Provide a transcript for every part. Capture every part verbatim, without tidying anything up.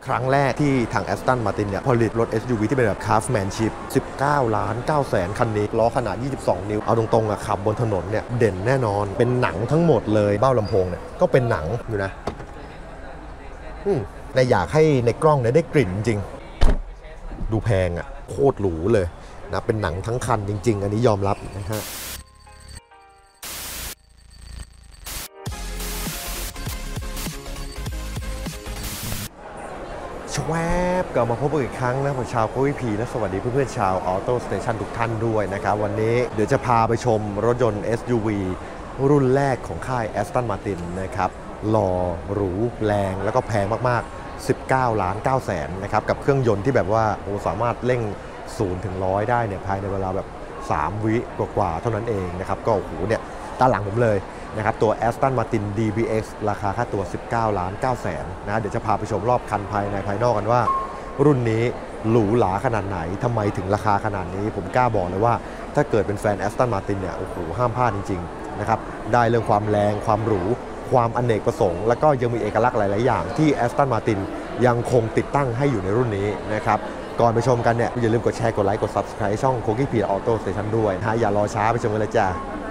ครั้งแรกที่ทาง Aston Martin เนี่ยผลิตรถ เอส ยู วี ที่เป็นแบบ Craftsmanship สิบเก้าล้านเก้าแสนคันนี้ล้อขนาดยี่สิบสองนิ้วเอาตรงๆอะขับบนถนนเนี่ยเด่นแน่นอนเป็นหนังทั้งหมดเลยเบ้าลำโพงเนี่ยก็เป็นหนังอยู่นะในอยากให้ในกล้องเนี่ยได้กลิ่นจริงดูแพงอะโคตรหรูเลยนะเป็นหนังทั้งคันจริงๆอันนี้ยอมรับนะฮะชวบกลับมาพบกันอีกครั้งนะผมชาวโควิพีและสวัสดีเพื่อนๆชาวออโต้สเตชันทุกท่านด้วยนะครับวันนี้เดี๋ยวจะพาไปชมรถยนต์ เอส ยู วี รุ่นแรกของค่าย Aston Martin นะครับหล่อหรูแรงแล้วก็แพงมากๆสิบเก้าล้านเก้าแสนนะครับกับเครื่องยนต์ที่แบบว่าโอ้สามารถเร่งศูนย์ถึงร้อยได้เนี่ยภายในเวลาแบบสามวิกว่าๆเท่านั้นเองนะครับก็โอ้โหเนี่ยด้านหลังผมเลยนะครับตัว Aston Martin ดี บี เอ็กซ์ ราคาค่าตัวสิบเก้าล้านเก้าแสนนะเดี๋ยวจะพาไปชมรอบคันภายในภายนอกกันว่ารุ่นนี้หรูหราขนาดไหนทำไมถึงราคาขนาดนี้ผมกล้าบอกเลยว่าถ้าเกิดเป็นแฟน Aston Martin เนี่ยโอ้โหห้ามพลาดจริงๆนะครับได้เรื่องความแรงความหรูความอเนกประสงค์แล้วก็ยังมีเอกลักษณ์หลายๆอย่างที่ Aston Martin ยังคงติดตั้งให้อยู่ในรุ่นนี้นะครับก่อนไปชมกันเนี่ยอย่าลืมกดแชร์กดไลค์กด Subscribe ช่อง Kogi Auto Station ด้วยนะอย่ารอช้าไปชมกันเลยจ้า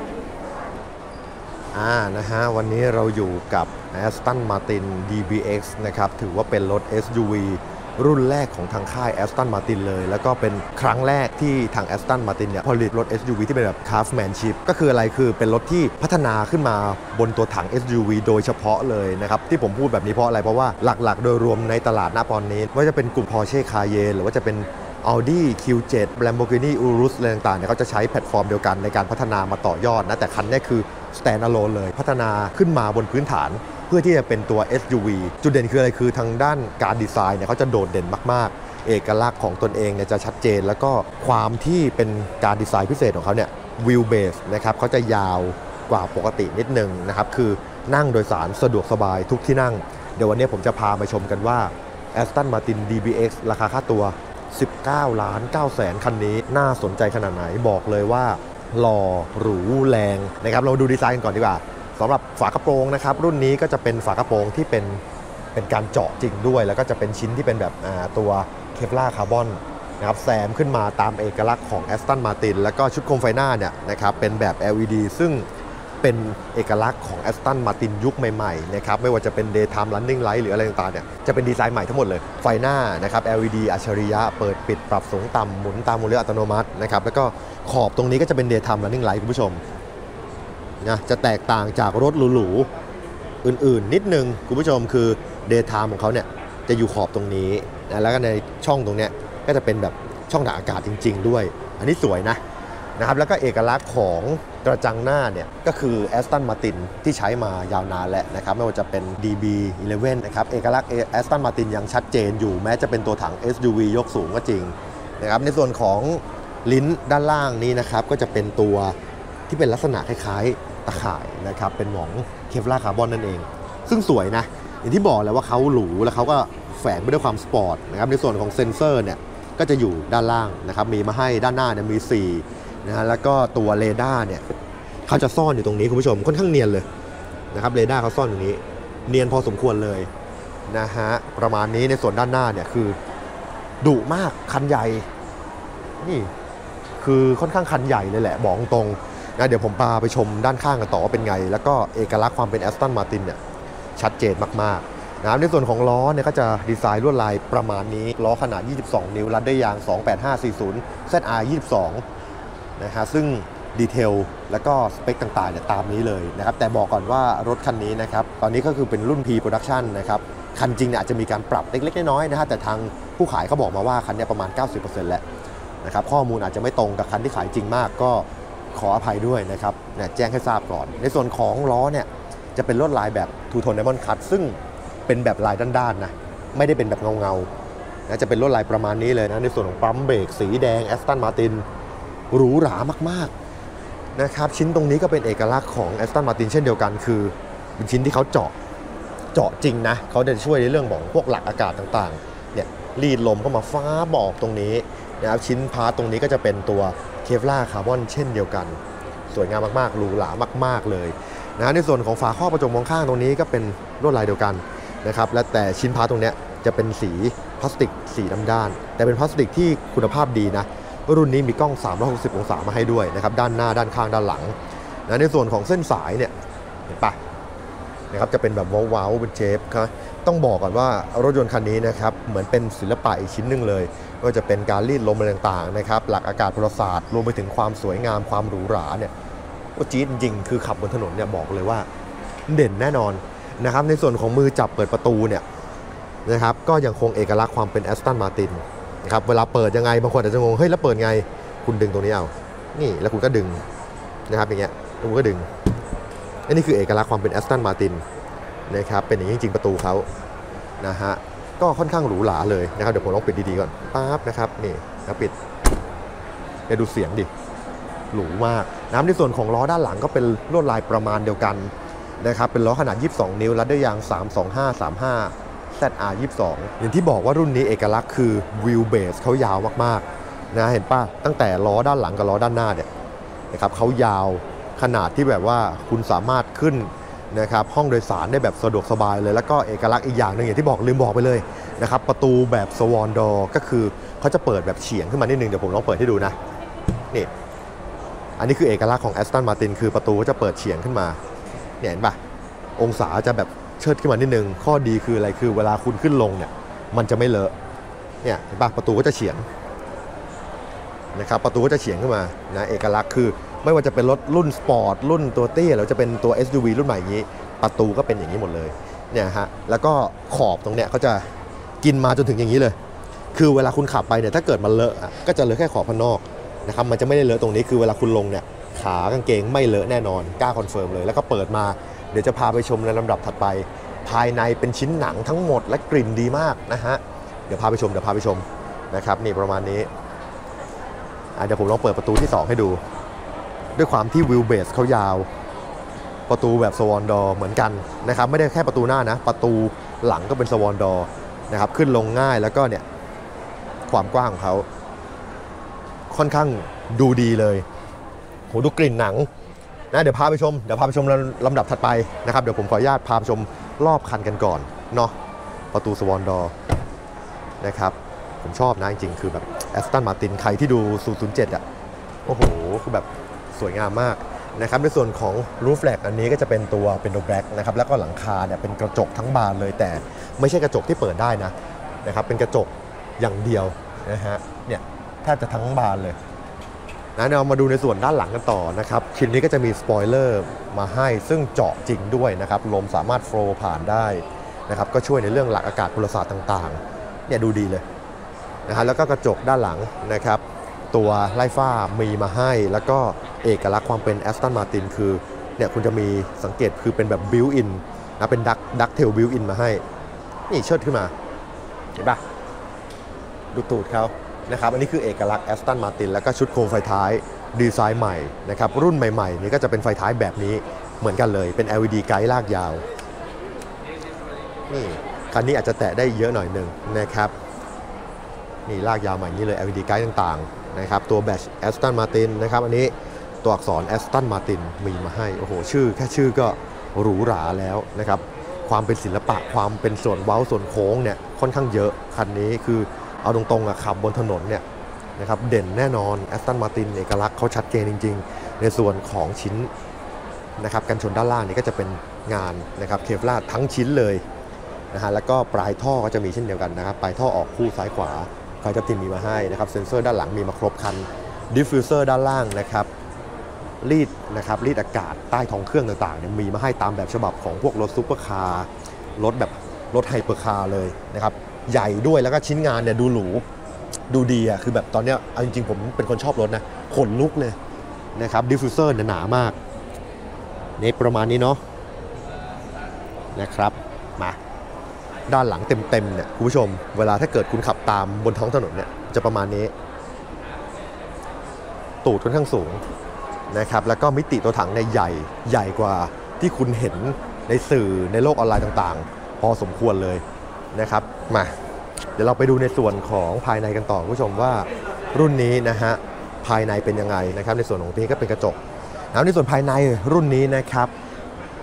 อ่านะฮะวันนี้เราอยู่กับ Aston Martin ดี บี เอ็กซ์ นะครับถือว่าเป็นรถ เอส ยู วี รุ่นแรกของทางค่าย Aston Martin เลยแล้วก็เป็นครั้งแรกที่ทาง Aston Martin เนี่ยผลิตรถ เอส ยู วี ที่เป็นแบบ Craftsmanship ก็คืออะไรคือเป็นรถที่พัฒนาขึ้นมาบนตัวถัง เอส ยู วี โดยเฉพาะเลยนะครับที่ผมพูดแบบนี้เพราะอะไรเพราะว่าหลักๆโดยรวมในตลาดณตอนนี้ว่าจะเป็นกลุ่ม Porsche Cayenne หรือว่าจะเป็น Audi คิว เซเว่น Lamborghini Urus อะไรต่างๆเนี่ยเขาจะใช้แพลตฟอร์มเดียวกันในการพัฒนามาต่อยอดนะแต่คันนี้คือ stand alone เลยพัฒนาขึ้นมาบนพื้นฐานเพื่อที่จะเป็นตัว เอส ยู วี จุดเด่นคืออะไรคือทางด้านการดีไซน์เนี่ยเขาจะโดดเด่นมากๆเอกลักษณ์ของตนเองเนี่ยจะชัดเจนแล้วก็ความที่เป็นการดีไซน์พิเศษของเขาเนี่ยวิวเบสนะครับเขาจะยาวกว่าปกตินิดนึงนะครับคือนั่งโดยสารสะดวกสบายทุกที่นั่งเดี๋ยววันนี้ผมจะพาไปชมกันว่า Aston Martin ดี บี เอ็กซ์ ราคาค่าตัวสิบเก้าล้านเก้าแสนคันนี้น่าสนใจขนาดไหนบอกเลยว่าหล่อหรูแรงนะครับเราดูดีไซน์กันก่อนดีกว่าสำหรับฝากระโปรงนะครับรุ่นนี้ก็จะเป็นฝากระโปรงที่เป็นเป็นการเจาะจริงด้วยแล้วก็จะเป็นชิ้นที่เป็นแบบตัวเคปลาร์คาร์บอนนะครับแซมขึ้นมาตามเอกลักษณ์ของ Aston Martin แล้วก็ชุดโคมไฟหน้าเนี่ยนะครับเป็นแบบ แอล อี ดี ซึ่งเป็นเอกลักษณ์ของ Aston Martin ยุคใหม่ๆนะครับไม่ว่าจะเป็น Daytime Running Light หรืออะไรต่างๆเนี่ยจะเป็นดีไซน์ใหม่ทั้งหมดเลยไฟหน้านะครับ แอล อี ดี อัจฉริยะเปิดปิดปรับสูงต่ำหมุนตามมูลเลอร์อัตโนมัตินะครับแล้วก็ขอบตรงนี้ก็จะเป็น Daytime Running Light คุณผู้ชมนะจะแตกต่างจากรถหรูๆอื่นๆนิดนึงคุณผู้ชมคือ Daytime ของเขาเนี่ยจะอยู่ขอบตรงนี้นะแล้วก็ในช่องตรงเนี้ยก็จะเป็นแบบช่องถ่ายอากาศจริงๆด้วยอันนี้สวยนะนะครับแล้วก็เอกลักษณ์ของกระจังหน้าเนี่ยก็คือ Aston Martin ที่ใช้มายาวนานแล้วนะครับไม่ว่าจะเป็น ดี บี สิบเอ็ด นะครับเอกลักษณ์ Aston Martin ยังชัดเจนอยู่แม้จะเป็นตัวถัง เอส ยู วี ยกสูงก็จริงนะครับในส่วนของลิ้นด้านล่างนี้นะครับก็จะเป็นตัวที่เป็นลักษณะคล้ายๆตะข่ายนะครับเป็นหมองเคปลาร์คาร์บอนนั่นเองซึ่งสวยนะอย่างที่บอกแล้วว่าเขาหรูแล้วเขาก็แฝงไปด้วยความสปอร์ตนะครับในส่วนของเซ็นเซอร์เนี่ยก็จะอยู่ด้านล่างนะครับมีมาให้ด้านหน้าเนี่ยมีสี่นะฮะแล้วก็ตัวเรดาร์เนี่ยเขาจะซ่อนอยู่ตรงนี้คุณผู้ชมค่อนข้างเนียนเลยนะครับเรดาร์เขาซ่อนอยู่นี้เนียนพอสมควรเลยนะฮะประมาณนี้ในส่วนด้านหน้าเนี่ยคือดุมากคันใหญ่นี่คือค่อนข้างคันใหญ่เลยแหละบอกตรงนะเดี๋ยวผมพาไปชมด้านข้างกันต่อว่าเป็นไงแล้วก็เอกลักษณ์ความเป็น Aston Martin เนี่ยชัดเจนมากๆนะในส่วนของล้อเนี่ยก็จะดีไซน์ลวดลายประมาณนี้ล้อขนาดยี่สิบสองนิ้วรัดด้วยยาง สองแปดห้าสี่ศูนย์ แซด อาร์ ยี่สิบสองนะฮะซึ่งดีเทลแล้วก็สเปคต่างๆเนี่ยตามนี้เลยนะครับแต่บอกก่อนว่ารถคันนี้นะครับตอนนี้ก็คือเป็นรุ่น P Production นะครับคันจริงเนี่ยอาจจะมีการปรับเล็กๆน้อยๆนะฮะแต่ทางผู้ขายเขาบอกมาว่าคันนี้ประมาณ เก้าสิบเปอร์เซ็นต์ แล้วนะครับข้อมูลอาจจะไม่ตรงกับคันที่ขายจริงมากก็ขออภัยด้วยนะครับเนี่ยแจ้งให้ทราบก่อนในส่วนของล้อเนี่ยจะเป็นลวดลายแบบทูโทนไดมอนด์คัตซึ่งเป็นแบบลายด้านๆนะไม่ได้เป็นแบบเงาๆนะจะเป็นลวดลายประมาณนี้เลยนะในส่วนของปั๊มเบรกสีแดง Aston Martin หรูหรามากๆนะครับชิ้นตรงนี้ก็เป็นเอกลักษณ์ของ Aston Martin เช่นเดียวกันคือเป็นชิ้นที่เขาเจาะเจาะจริงนะเขาจะช่วยในเรื่องของพวกหลักอากาศต่างๆเนี่ยรีดลมเข้ามาฟ้าบอกตรงนี้นะครับชิ้นพาร์ตตรงนี้ก็จะเป็นตัวเคปลาร์คาร์บอนเช่นเดียวกันสวยงามมากๆหรูหรามากๆเลยนะในส่วนของฝาครอบกระจกมองข้างตรงนี้ก็เป็นลวดลายเดียวกันนะครับและแต่ชิ้นพาร์ตตรงนี้จะเป็นสีพลาสติกสีดำด้านแต่เป็นพลาสติกที่คุณภาพดีนะรุ่นนี้มีกล้องสามร้อยหกสิบองศามาให้ด้วยนะครับด้านหน้าด้านข้างด้านหลังนะในส่วนของเส้นสายเนี่ยเห็นปะนะครับจะเป็นแบบว้าวๆเป็นเชฟครับต้องบอกก่อนว่ารถยนต์คันนี้นะครับเหมือนเป็นศิลปะอีกชิ้นหนึ่งเลยก็จะเป็นการรีดลมอะไรต่างๆนะครับหลักอากาศพลศาสตร์รวมไปถึงความสวยงามความหรูหราเนี่ยว่าจี๊ดจริงๆคือขับบนถนนเนี่ยบอกเลยว่าเด่นแน่นอนนะครับในส่วนของมือจับเปิดประตูเนี่ยนะครับก็ยังคงเอกลักษณ์ความเป็น Aston Martin นะครับเวลาเปิดยังไงบางคนอาจจะงงเฮ้ยแล้วเปิดไงคุณดึงตรงนี้เอานี่แล้วคุณก็ดึงนะครับอย่างเงี้ยคุณก็ดึงอันนี้คือเอกลักษณ์ความเป็น Aston Martin นะครับเป็นอย่างนี้จริงๆประตูเขานะฮะก็ค่อนข้างหรูหราเลยนะครับเดี๋ยวผมลองปิดดีๆก่อนปั๊บนะครับนี่แล้วปิดเดี๋ยวดูเสียงดิหรูมากน้ำในส่วนของล้อด้านหลังก็เป็นลวดลายประมาณเดียวกันนะครับเป็นล้อขนาดยี่สิบสองนิ้วรัดด้วยยางสามสองห้า สามห้า แซด อาร์ ยี่สิบสองอย่างที่บอกว่ารุ่นนี้เอกลักษณ์คือวิวเบสเขายาวมากๆนะเห็นป่ะตั้งแต่ล้อด้านหลังกับล้อด้านหน้าเนี่ยนะครับเขายาวขนาดที่แบบว่าคุณสามารถขึ้นนะครับห้องโดยสารได้แบบสะดวกสบายเลยแล้วก็เอกลักษณ์อีกอย่างหนึ่งอย่างที่บอกลืมบอกไปเลยนะครับประตูแบบสวอนดอร์ก็คือเขาจะเปิดแบบเฉียงขึ้นมานิดนึงเดี๋ยวผมลองเปิดให้ดูนะนี่อันนี้คือเอกลักษณ์ของ Aston Martin คือประตูจะเปิดเฉียงขึ้นมาเนี่ยเห็นป่ะองศาจะแบบเชิดขึ้นมานิดนึงข้อดีคืออะไรคือเวลาคุณขึ้นลงเนี่ยมันจะไม่เลอะเนี่ยเห็นป่ะประตูก็จะเฉียงนะครับประตูก็จะเฉียงขึ้นมานะเอกลักษณ์คือไม่ว่าจะเป็นรถรุ่นสปอร์ตรุ่นตัวเตี้ยหรือจะเป็นตัว เอส ยู วี รุ่นใหม่นี้ประตูก็เป็นอย่างนี้หมดเลยเนี่ยฮะแล้วก็ขอบตรงเนี้ยเขาจะกินมาจนถึงอย่างนี้เลยคือเวลาคุณขับไปเนี่ยถ้าเกิดมันเลอะก็จะเลอะแค่ขอบข้างนอกนะครับมันจะไม่ได้เลอะตรงนี้คือเวลาคุณลงเนี่ยขากางเกงไม่เลอะแน่นอนกล้าคอนเฟิร์มเลยแล้วก็เปิดมาเดี๋ยวจะพาไปชมในลำดับถัดไปภายในเป็นชิ้นหนังทั้งหมดและกลิ่นดีมากนะฮะเดี๋ยวพาไปชมเดี๋ยวพาไปชมนะครับนี่ประมาณนี้เดี๋ยวผมลองเปิดประตูที่สองให้ดูด้วยความที่วิวเบสเขายาวประตูแบบสวอนดอร์เหมือนกันนะครับไม่ได้แค่ประตูหน้านะประตูหลังก็เป็นสวอนดอร์นะครับขึ้นลงง่ายแล้วก็เนี่ยความกว้างของเขาค่อนข้างดูดีเลยโหดูกลิ่นหนังนะเดี๋ยวพาไปชมเดี๋ยวพาไปชมลำดับถัดไปนะครับเดี๋ยวผมขออนุญาตพาไปชมรอบคันกันก่อนเนาะประตูสวอนดอร์นะครับผมชอบนะจริงๆคือแบบ Aston Martin ใครที่ดูศูนย์ ศูนย์ เจ็ดอ่ะโอ้โหคือแบบสวยงามมากนะครับในส่วนของ roof rack อันนี้ก็จะเป็นตัวเป็นตัวแบล็กนะครับแล้วก็หลังคาเนี่ยเป็นกระจกทั้งบานเลยแต่ไม่ใช่กระจกที่เปิดได้นะนะครับเป็นกระจกอย่างเดียวนะฮะเนี่ยแทบจะทั้งบานเลยนะเรามาดูในส่วนด้านหลังกันต่อนะครับชิ้นนี้ก็จะมีสปอยเลอร์มาให้ซึ่งเจาะจริงด้วยนะครับลมสามารถโฟลว์ผ่านได้นะครับก็ช่วยในเรื่องหลักอากาศพลศาสตร์ต่างๆเนี่ยดูดีเลยนะฮะแล้วก็กระจกด้านหลังนะครับตัวไล่ฟ้ามีมาให้แล้วก็เอกลักษณ์ความเป็น Aston Martin คือเนี่ยคุณจะมีสังเกตคือเป็นแบบบิวอินนะเป็นดักดักเทลบิวอินมาให้นี่เชิดขึ้นมาเห็นปะดูตูดเขานะครับอันนี้คือเอกลักษณ์ Aston Martin แล้วก็ชุดโคมไฟท้ายดีไซน์ใหม่นะครับรุ่นใหม่ๆนี่ก็จะเป็นไฟท้ายแบบนี้เหมือนกันเลยเป็น แอล อี ดี ไกด์ลากยาวนี่คันนี้อาจจะแตะได้เยอะหน่อยหนึ่งนะครับนี่ลากยาวใหม่นี้เลย แอล อี ดี ไกด์ต่างๆนะครับตัวแบต Aston Martin นะครับอันนี้ตัวอักษร Aston Martin มีมาให้โอ้โหชื่อแค่ชื่อก็หรูหราแล้วนะครับความเป็นศิลปะความเป็นส่วนเว้าส่วนโค้งเนี่ยค่อนข้างเยอะคันนี้คือเอาตรงๆอะขับบนถนนเนี่ยนะครับเด่นแน่นอน Aston Martin เอกลักษณ์เขาชัดเจนจริงๆในส่วนของชิ้นนะครับกันชนด้านล่างนี่ก็จะเป็นงานนะครับเคฟลาร์ทั้งชิ้นเลยนะฮะแล้วก็ปลายท่อก็จะมีเช่นเดียวกันนะครับปลายท่อออกคู่ซ้ายขวาไฟจับตินมีมาให้นะครับเซ็นเซอร์ด้านหลังมีมาครบคันดิฟฟิวเซอร์ด้านล่างนะครับรีดนะครับรีดอากาศใต้ท้องเครื่องต่างๆเนี่ยมีมาให้ตามแบบฉบับของพวกรถซุปเปอร์คาร์รถแบบรถไฮเปอร์คาร์เลยนะครับใหญ่ด้วยแล้วก็ชิ้นงานเนี่ยดูหรูดูดีอ่ะคือแบบตอนเนี้ยเอาจริงๆผมเป็นคนชอบรถนะขนลุกเลยนะครับดิฟฟิวเซอร์หนามากนี่ประมาณนี้เนาะนะครับมาด้านหลังเต็มๆเนี่ยคุณผู้ชมเวลาถ้าเกิดคุณขับตามบนท้องถนนเนี่ยจะประมาณนี้ตูดค่อนข้างสูงนะครับแล้วก็มิติตัวถังในใหญ่ใหญ่กว่าที่คุณเห็นในสื่อในโลกออนไลน์ต่างๆพอสมควรเลยนะครับมาเดี๋ยวเราไปดูในส่วนของภายในกันต่อคุณผู้ชมว่ารุ่นนี้นะฮะภายในเป็นยังไงนะครับในส่วนของนี้ก็เป็นกระจกแล้วในส่วนภายในรุ่นนี้นะครับ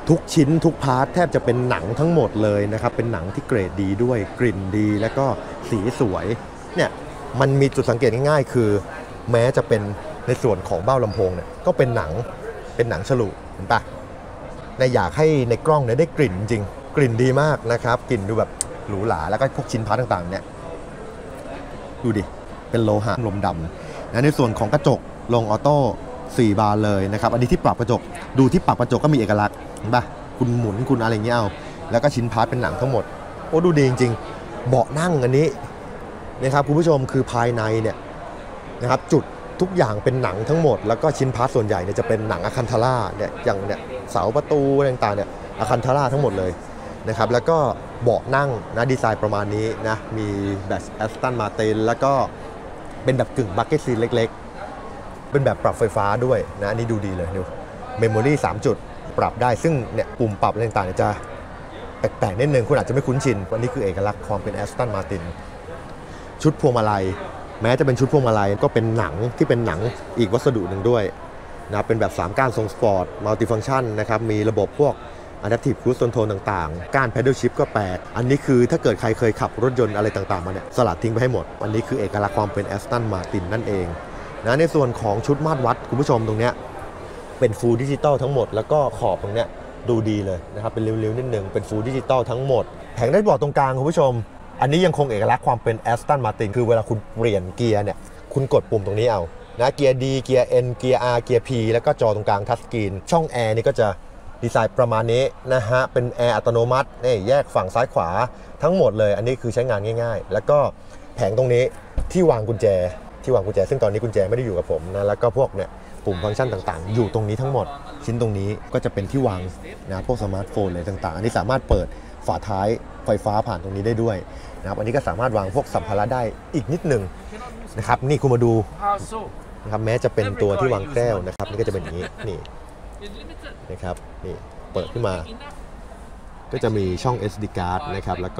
ทุกชิ้นทุกพาร์ทแทบจะเป็นหนังทั้งหมดเลยนะครับเป็นหนังที่เกรดดีด้วยกลิ่นดีแล้วก็สีสวยเนี่ยมันมีจุดสังเกตง่ายๆคือแม้จะเป็นในส่วนของเบ้าลำโพงเนี่ยก็เป็นหนังเป็นหนังฉลุเห็นปะในอยากให้ในกล้องเนี่ยได้กลิ่นจริงกลิ่นดีมากนะครับกลิ่นดูแบบหรูหราแล้วก็พวกชิ้นพาร์ทต่างๆเนี่ยดูดิเป็นโลหะลมดำนะในส่วนของกระจกลงออโต้สี่บานเลยนะครับอันนี้ที่ปรับกระจกดูที่ปรับกระจกก็มีเอกลักษณ์เห็นปะคุณหมุนคุณอะไรเงี้ยเอาแล้วก็ชิ้นพาร์ทเป็นหนังทั้งหมดโอ้ดูดีจริงๆเบาะนั่งอันนี้นะครับคุณผู้ชมคือภายในเนี่ยนะครับจุดทุกอย่างเป็นหนังทั้งหมดแล้วก็ชิ้นพาร์ทส่วนใหญ่เนี่ยจะเป็นหนังอะคันธาร่าเนี่ยอย่างเนี่ยเสาประตูต่างๆเนี่ยอะคันธาร่าทั้งหมดเลยนะครับแล้วก็เบาะนั่งนะดีไซน์ประมาณนี้นะมีแบบแอสตันมาตินแล้วก็เป็นแบบกึ่งบัคเก็ตซีทเล็กๆเป็นแบบปรับไฟฟ้าด้วยนะอันนี้ดูดีเลยดูเมมโมรี่สามจุดปรับได้ซึ่งเนี่ยปุ่มปรับอะไรต่างๆเนี่ยจะแปลกๆนิดนึงคุณอาจจะไม่คุ้นชินวันนี้คือเอกลักษณ์ความเป็นแอสตันมาตินชุดพวงมาลัยแม้จะเป็นชุดพวงมาลัยก็เป็นหนังที่เป็นหนังอีกวัสดุหนึ่งด้วยนะเป็นแบบสามก้านทรงสปอร์ตมัลติฟังก์ชันนะครับมีระบบพวก Adaptive Cruise Control ต่างๆก้าน Paddle Shift ก็แปลกอันนี้คือถ้าเกิดใครเคยขับรถยนต์อะไรต่างๆมาเนี่ยสลัดทิ้งไปให้หมดอันนี้คือเอกลักษณ์ความเป็น Aston Martin นั่นเองนะในส่วนของชุดมาตรวัดคุณผู้ชมตรงเนี้ยเป็น Full Digital ทั้งหมดแล้วก็ขอบตรงเนี้ยดูดีเลยนะครับเป็นเรียวๆนิดนึงเป็น Full Digital ทั้งหมดแผงได้บอร์ดตรงกลางคุณผู้ชมอันนี้ยังคงเอกลักษณ์ความเป็น Aston Martin คือเวลาคุณเปลี่ยนเกียร์เนี่ยคุณกดปุ่มตรงนี้เอานะเกียร์ D เกียร์ N เกียร์ R เกียร์ P แล้วก็จอตรงกลางทัชสกรีนช่องแอร์นี่ก็จะดีไซน์ประมาณนี้นะฮะเป็นแอร์อัตโนมัตินี่แยกฝั่งซ้ายขวาทั้งหมดเลยอันนี้คือใช้งานง่ายๆแล้วก็แผงตรงนี้ที่วางกุญแจที่วางกุญแจซึ่งตอนนี้กุญแจไม่ได้อยู่กับผมนะแล้วก็พวกเนี่ยปุ่มฟังก์ชันต่างๆอยู่ตรงนี้ทั้งหมดชิ้นตรงนี้ก็จะเป็นที่วางนะพวกสมาร์ทโฟนเลยต่างๆอันนี้สามารถเปิดฝาท้ายไฟฟ้าผ่านตรงนี้ได้ด้วยนะครับอันนี้ก็สามารถวางพวกสัมภาระได้อีกนิดหนึ่งนะครับนี่คุณมาดูนะครับแม้จะเป็นตัวที่วางแก้วนะครับนี่ก็จะเป็นอย่างนี้นี่นะครับนี่เปิดขึ้นมาก็จะมีช่อง เอส ดี card นะครับแล้วก็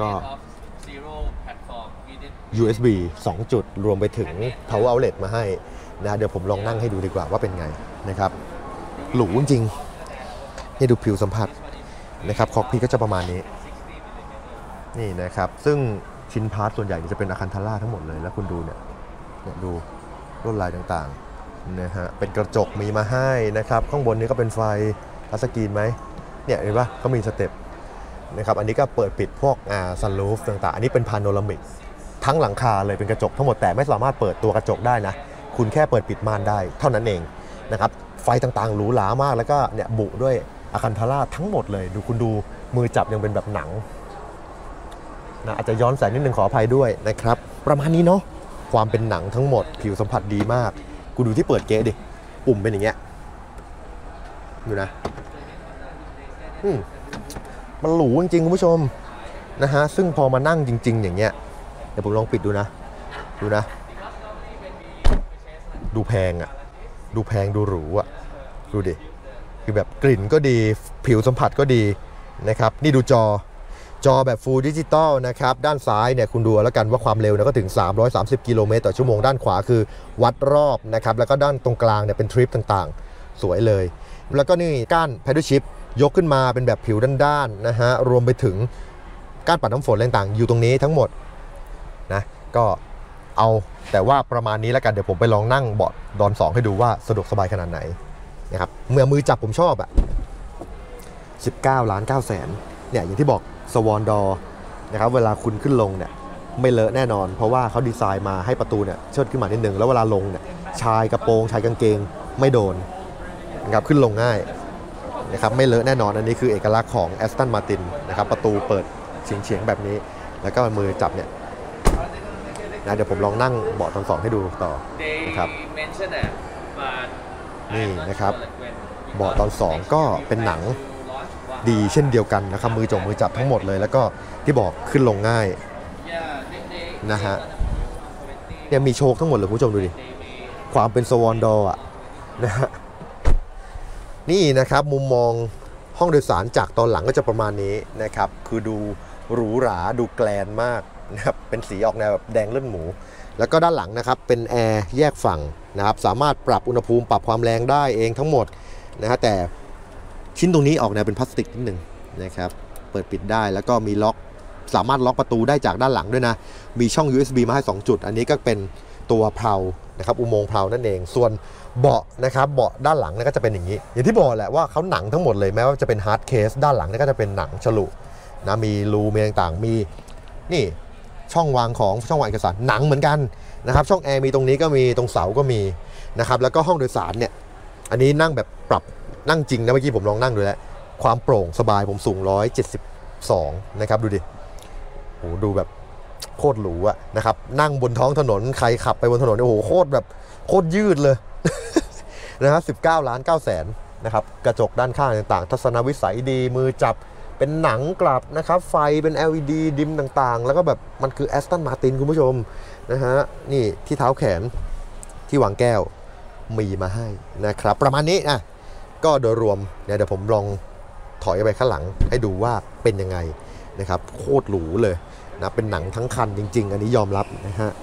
ยู เอส บี สองจุดรวมไปถึง power outlet มาให้นะเดี๋ยวผมลองนั่งให้ดูดีกว่าว่าเป็นไงนะครับหรูจริงนี่ดูผิวสัมผัสนะครับคอกพีก็จะประมาณนี้นี่นะครับซึ่งชิ้นพาร์ทส่วนใหญ่จะเป็นอะคันธาร่าทั้งหมดเลยแล้วคุณดูเนี่ยเนี่ยดูลวดลายต่างๆนะฮะเป็นกระจกมีมาให้นะครับข้างบนนี้ก็เป็นไฟทัชสกรีนไหมเนี่ยเห็นปะก็มีสเต็ปนะครับอันนี้ก็เปิดปิดพวกอ่าซันรูฟต่างๆอันนี้เป็นพาโนรามิกทั้งหลังคาเลยเป็นกระจกทั้งหมดแต่ไม่สามารถเปิดตัวกระจกได้นะคุณแค่เปิดปิดม่านได้เท่านั้นเองนะครับไฟต่างๆหรูหรามากแล้วก็เนี่ยบุด้วยอะคันธาร่าทั้งหมดเลยดูคุณดูมือจับยังเป็นแบบหนังนะอาจจะย้อนแสงนิดนึงขออภัยด้วยนะครับประมาณนี้เนาะความเป็นหนังทั้งหมดผิวสัมผัสดีมากกูดูที่เปิดเก๊ดิปุ่มเป็นอย่างเงี้ยดูนะอืมมันหรูจริงๆคุณผู้ชมนะฮะซึ่งพอมานั่งจริงๆอย่างเงี้ยเดี๋ยวผมลองปิดดูนะดูนะดูแพงอ่ะดูแพงดูหรูอ่ะดูดิคือแบบกลิ่นก็ดีผิวสัมผัสก็ดีนะครับนี่ดูจอจอแบบ Full Digital นะครับด้านซ้ายเนี่ยคุณดูแล้วกันว่าความเร็วเนี่ยก็ถึงสามร้อยสามสิบกิโลเมตรต่อชั่วโมงด้านขวาคือวัดรอบนะครับแล้วก็ด้านตรงกลางเนี่ยเป็นทริปต่างๆสวยเลยแล้วก็นี่ก้าน Paddle Shift ยกขึ้นมาเป็นแบบผิวด้านๆนะฮะรวมไปถึงก้านปัดน้ำฝนต่างๆอยู่ตรงนี้ทั้งหมดนะก็เอาแต่ว่าประมาณนี้แล้วกันเดี๋ยวผมไปลองนั่งเบาะดอนสองให้ดูว่าสะดวกสบายขนาดไหนนะครับเมื่อมือจับผมชอบอ่ะสิบเก้าล้านเก้าแสนเนี่ยอย่างที่บอกสวอนดอนะครับเวลาคุณขึ้นลงเนี่ยไม่เลอะแน่นอนเพราะว่าเขาดีไซน์มาให้ประตูเนี่ยเชิดขึ้นมานิดนึงแล้วเวลาลงเนี่ยชายกระโปรงชายกางเกงไม่โดนนะครับขึ้นลงง่ายนะครับไม่เลอะแน่นอนอันนี้คือเอกลักษณ์ของ Aston Martin นะครับประตูเปิดเฉียงๆแบบนี้แล้วก็มือจับเนี่ยนะเดี๋ยวผมลองนั่งเบาะตอนสองให้ดูต่อนะครับนี่นะครับเบาะตอนสองก็เป็นหนังดีเช่นเดียวกันนะครับมือจงมือจับทั้งหมดเลยแล้วก็ที่บอกขึ้นลงง่ายนะฮะเนี่ยมีโชคทั้งหมดเลยคุณผู้ชมดูดิความเป็นสวอนดออ่ะนะฮะนี่นะครับมุมมองห้องโดยสารจากตอนหลังก็จะประมาณนี้นะครับคือดูหรูหราดูแกลนมากนะครับเป็นสีออกแนวแบบแดงเลือดหมูแล้วก็ด้านหลังนะครับเป็นแอร์แยกฝั่งนะครับสามารถปรับอุณหภูมิปรับความแรงได้เองทั้งหมดนะฮะแต่ชิ้นตรงนี้ออกแนวเป็นพลาสติกนิดนึงนะครับเปิดปิดได้แล้วก็มีล็อกสามารถล็อกประตูได้จากด้านหลังด้วยนะมีช่อง ยู เอส บี มาให้สองจุดอันนี้ก็เป็นตัวเพลานะครับอุโมงค์เพลานั่นเองส่วนเบาะนะครับเบาะด้านหลังก็จะเป็นอย่างนี้อย่างที่บอกแหละว่าเขาหนังทั้งหมดเลยแม้ว่าจะเป็นฮาร์ดเคสด้านหลังก็จะเป็นหนังฉลุนะมีรูมีต่างๆมีนี่ช่องวางของช่องวางเอกสารหนังเหมือนกันนะครับช่องแอร์มีตรงนี้ก็มีตรงเสาก็มีนะครับแล้วก็ห้องโดยสารเนี่ยอันนี้นั่งแบบปรับนั่งจริงนะเมื่อกี้ผมลองนั่งดูแล้วความโปร่งสบายผมสูงหนึ่งร้อยเจ็ดสิบสองนะครับดูดิโหดูแบบโคตรหรูอะนะครับนั่งบนท้องถนนใครขับไปบนถนนโอ้โหโคตรแบบโคตรยืดเลย นะครับสิบเก้าล้านเก้าแสนนะครับกระจกด้านข้างต่างๆทัศนวิสัยดีมือจับเป็นหนังกลับนะครับไฟเป็น แอล อี ดี ดิมต่างๆแล้วก็แบบมันคือ Aston Martin คุณผู้ชมนะฮะนี่ที่เท้าแขนที่วางแก้วมีมาให้นะครับประมาณนี้นะก็โดยรวมเนี่ยเดี๋ยวผมลองถอยไปข้างหลังให้ดูว่าเป็นยังไงนะครับโคตรหรูเลยนะเป็นหนังทั้งคันจริงๆอันนี้ยอมรับนะฮะ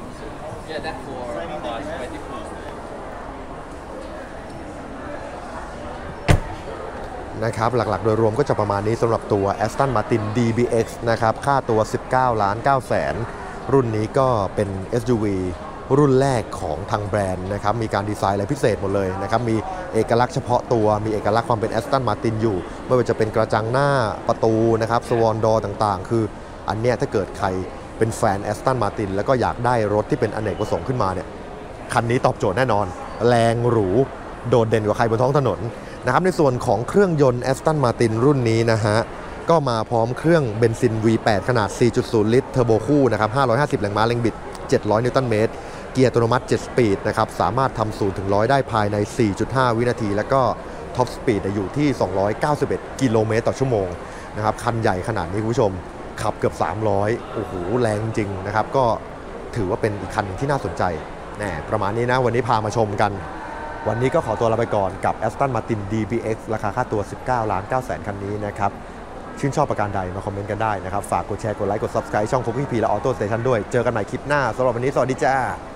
นะครับหลักๆโดยรวมก็จะประมาณนี้สำหรับตัว Aston Martin ดี บี เอ็กซ์ นะครับค่าตัวสิบเก้าล้านเก้าแสนรุ่นนี้ก็เป็น เอส ยู วี รุ่นแรกของทางแบรนด์นะครับมีการดีไซน์อะไรพิเศษหมดเลยนะครับมีเอกลักษณ์เฉพาะตัวมีเอกลักษณ์ความเป็น Aston Martin อยู่ไม่ว่าจะเป็นกระจังหน้าประตูนะครับสวอนดอต่างๆคืออันเนี้ยถ้าเกิดใครเป็นแฟน Aston Martin แล้วก็อยากได้รถที่เป็นอเนกประสงค์ขึ้นมาเนี่ยคันนี้ตอบโจทย์แน่นอนแรงหรูโดดเด่นกว่าใครบนท้องถนนนะครับในส่วนของเครื่องยนต์ Aston Martin รุ่นนี้นะฮะก็มาพร้อมเครื่องเบนซิน วี แปด ขนาด สี่จุดศูนย์ ลิตรเทอร์โบคู่นะครับห้าร้อยห้าสิบแรงม้าแรงบิดเจ็ดร้อยนิวตันเมตรเกียร์อัตโนมัติเจ็ดสปีดนะครับสามารถทำศูนย์ถึงหนึ่งร้อยได้ภายใน สี่จุดห้า วินาทีแล้วก็ท็อปสปีดอยู่ที่สองร้อยเก้าสิบเอ็ดกิโลเมตรต่อชั่วโมงนะครับคันใหญ่ขนาดนี้คุณผู้ชมขับเกือบสามร้อยโอ้โหแรงจริงนะครับก็ถือว่าเป็นอีกคันนึงที่น่าสนใจแน่ประมาณนี้นะวันนี้พามาชมกันวันนี้ก็ขอตัวลาไปก่อนกับ Aston Martin ดี บี เอ็กซ์ ราคาค่าตัวสิบเก้าล้านเก้าแสนคันนี้นะครับชื่นชอบประการใดมาคอมเมนต์กันได้นะครับฝากกดแชร์กดไลค์กด Subscribe ช่อง Copy พี และ Auto Station ด้วยเจอกันใหม่คลิปหน้าสำหรับวันนี้สวัสดีจ้า